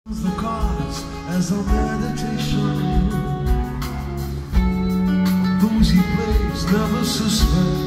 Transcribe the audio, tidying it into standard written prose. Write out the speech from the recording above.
The cards as our meditation. Those he plays never suspect.